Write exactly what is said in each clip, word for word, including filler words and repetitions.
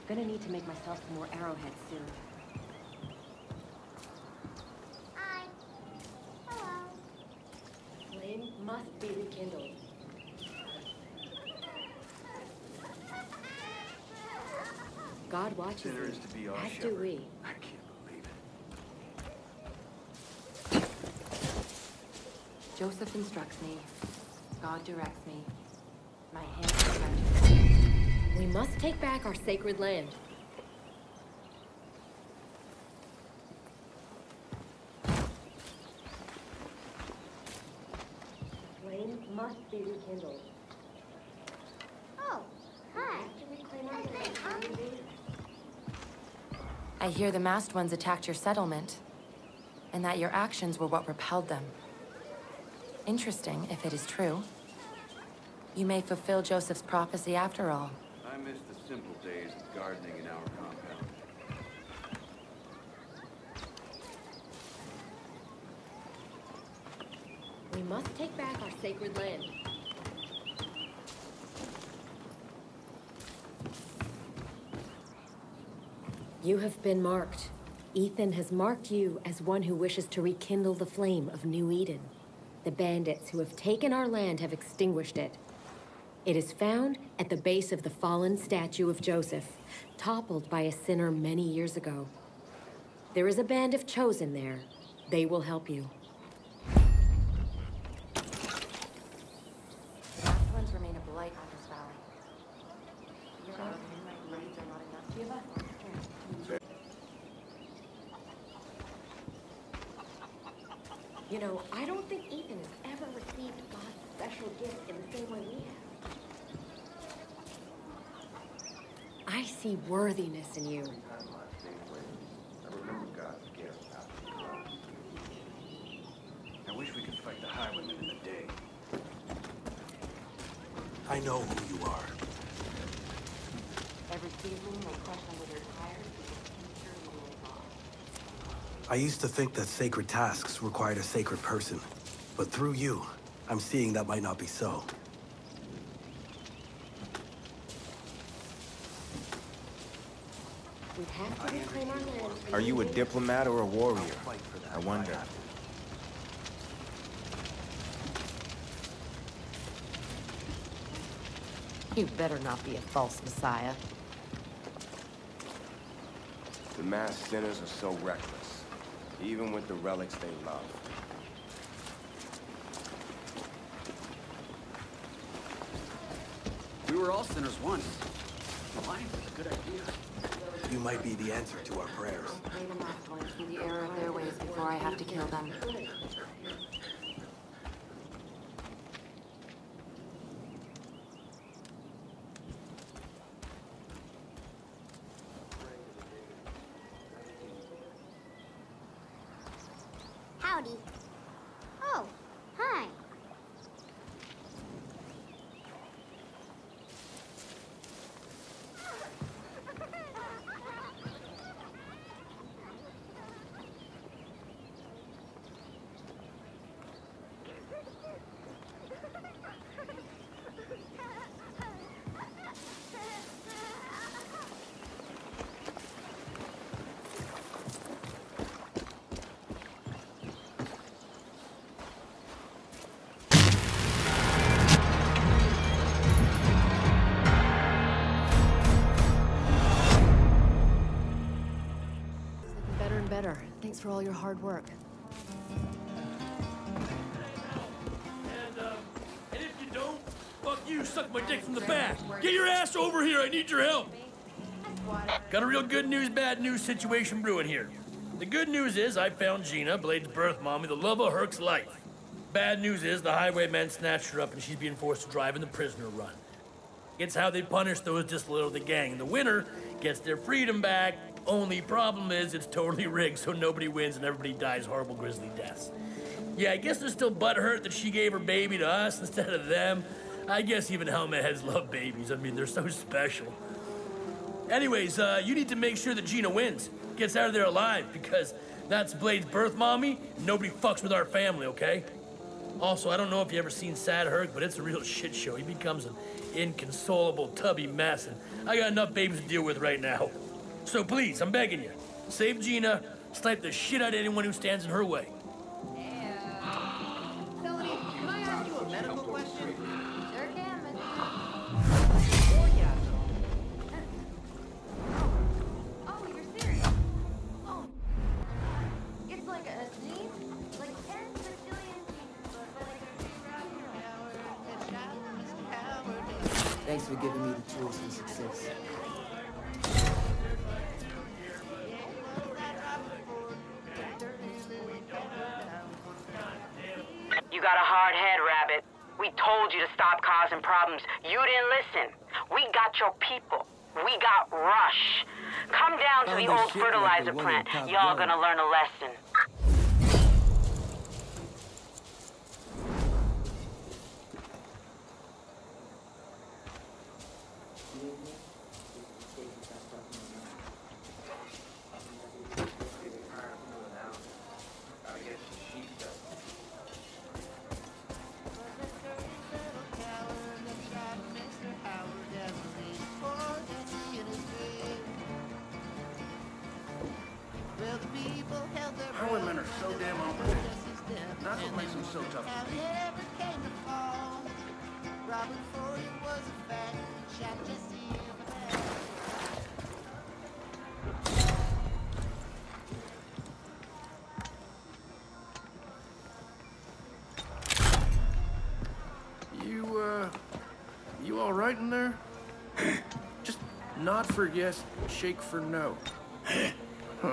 Gonna need to make myself some more arrowheads soon. Hi. Hello. Flame must be rekindled. God watches Sinner me, is to be our as do shepherd. we. I can't believe it. Joseph instructs me. God directs me. My hands are stretched. We must take back our sacred land. Flame must be rekindled. Oh, hi. Is it, um, I hear the masked ones attacked your settlement, and that your actions were what repelled them. Interesting, if it is true. You may fulfill Joseph's prophecy after all. I miss the simple days of gardening in our compound. We must take back our sacred land. You have been marked. Ethan has marked you as one who wishes to rekindle the flame of New Eden. The bandits who have taken our land have extinguished it. It is found at the base of the fallen statue of Joseph, toppled by a sinner many years ago. There is a band of chosen there. They will help you. The masked ones remain a blight on this valley. Your own midnight blades are not enough to give us our strength. You know, I don't think Ethan has ever received God's special gift in the same way we have. I see worthiness in you. I remember God's gift after the cross. I wish we could fight the highwaymen in the day. I know who you are. Every season they crush under their tires because future will live on. I used to think that sacred tasks required a sacred person, but through you, I'm seeing that might not be so. We have to reclaim our land. Are you a diplomat or a warrior? Fight for that I wonder. if I You better not be a false messiah. The masked sinners are so reckless, even with the relics they love. We were all sinners once. Lying was a good idea. You might be the answer to our prayers. Pray the masked ones through the error of their ways before I have to kill them. howdy. Oh, hi. Better and better. Thanks for all your hard work. And, um, and if you don't, fuck you, suck my dick from the back. Get your ass over here, I need your help. Got a real good news, bad news situation brewing here. The good news is I found Gina, Blade's birth mommy, the love of Herc's life. Bad news is the highwaymen snatched her up and she's being forced to drive in the prisoner run. It's how they punish those disloyal to the gang. The winner gets their freedom back. Only problem is it's totally rigged, so nobody wins and everybody dies horrible, grisly deaths. Yeah, I guess they're still butthurt that she gave her baby to us instead of them. I guess even helmet heads love babies. I mean, they're so special. Anyways, uh, you need to make sure that Gina wins, gets out of there alive, because that's Blade's birth mommy. Nobody fucks with our family, okay? Also, I don't know if you ever seen Sad Herc, but it's a real shit show. He becomes an inconsolable, tubby mess, and I got enough babies to deal with right now. So please, I'm begging you, save Gina, snipe the shit out of anyone who stands in her way. Melanie, can I ask you a medical question? Sure can, but... Oh, yeah. Oh, you're serious? Oh. It's like a sneeze? Like ten bajillion sneezes, but like a Thanks for giving me the tools for success. You got a hard head, Rabbit. We told you to stop causing problems. You didn't listen. We got your people. We got Rush. Come down to the old fertilizer plant. Y'all gonna learn a lesson. Our women are so damn unpredictable. That's what makes them so tough to beat. You, uh, you all right in there? Just nod for yes, shake for no. Huh.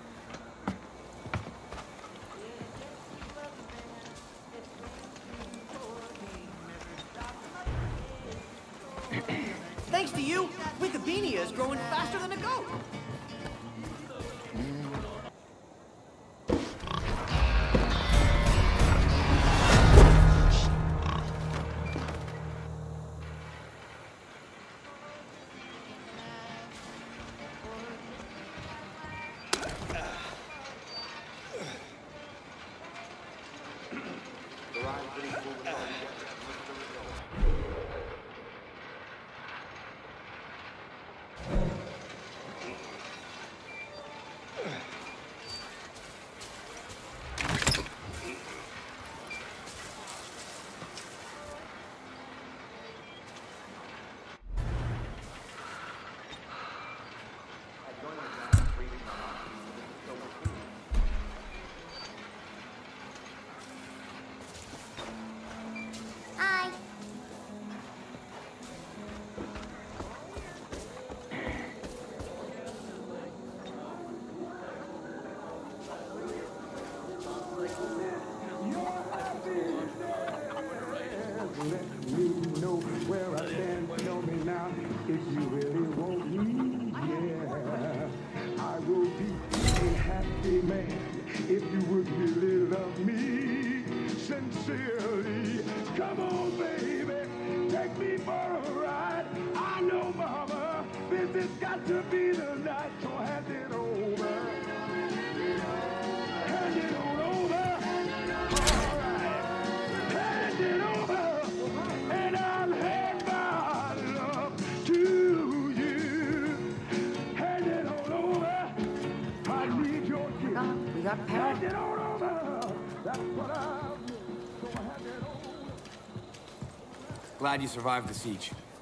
Thanks to you, Wikipedia is growing faster than a goat. Hi. Let me know where I stand. Tell me now if you really want me. Yeah, I will be a happy man if you would really love me sincerely. Come on, baby, take me for a ride. I know, mama, this has got to be the night. So hand it over. Hand it on over. All right, hand it over. And I'll hand my love to you. Hand it on over. I need your kiss. We got power. Hand it on over. That's what I'll do. So hand it over. Glad you survived the siege.